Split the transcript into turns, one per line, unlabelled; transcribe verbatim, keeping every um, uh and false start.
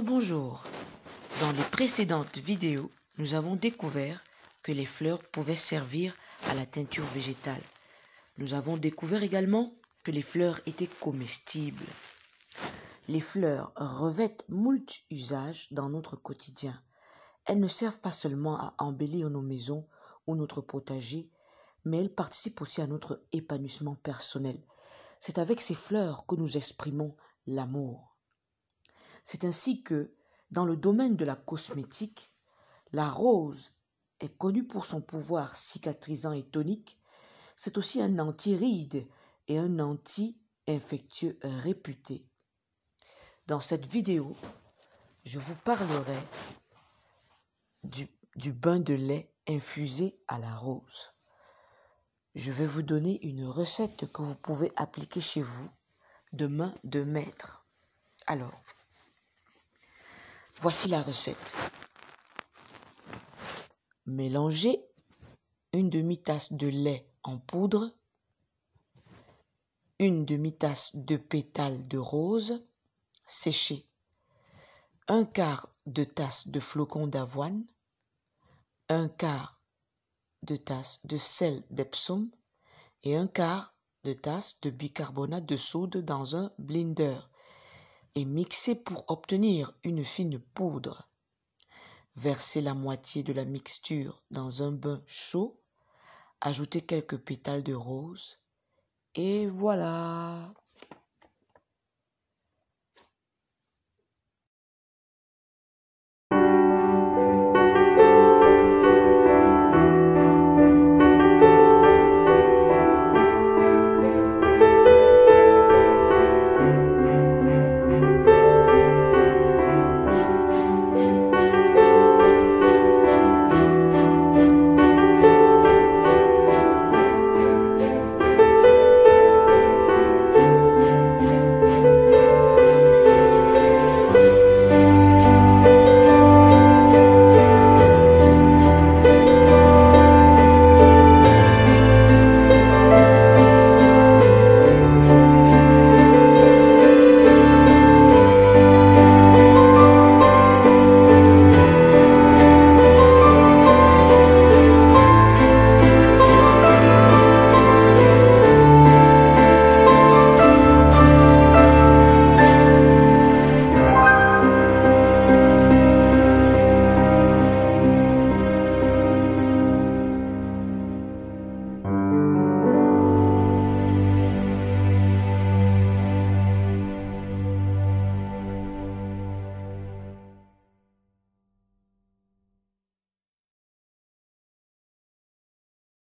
Rebonjour. Dans les précédentes vidéos, nous avons découvert que les fleurs pouvaient servir à la teinture végétale. Nous avons découvert également que les fleurs étaient comestibles. Les fleurs revêtent moult usages dans notre quotidien. Elles ne servent pas seulement à embellir nos maisons ou notre potager, mais elles participent aussi à notre épanouissement personnel. C'est avec ces fleurs que nous exprimons l'amour. C'est ainsi que, dans le domaine de la cosmétique, la rose est connue pour son pouvoir cicatrisant et tonique. C'est aussi un anti-rides et un anti-infectieux réputé. Dans cette vidéo, je vous parlerai du, du bain de lait infusé à la rose. Je vais vous donner une recette que vous pouvez appliquer chez vous de main de maître. Alors, voici la recette. Mélangez une demi-tasse de lait en poudre, une demi-tasse de pétales de rose séchés, un quart de tasse de flocons d'avoine, un quart de tasse de sel d'Epsom et un quart de tasse de bicarbonate de soude dans un blender et mixez pour obtenir une fine poudre. Versez la moitié de la mixture dans un bain chaud, ajoutez quelques pétales de rose et voilà.